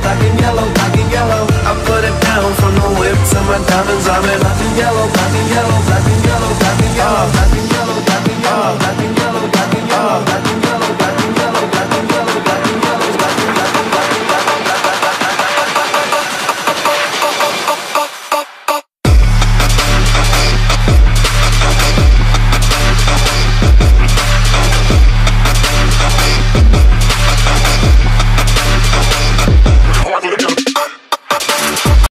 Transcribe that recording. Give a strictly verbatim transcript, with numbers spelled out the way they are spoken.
black and yellow, black and yellow. I put it down from the whip to my diamonds, I'm in black and yellow, black and yellow.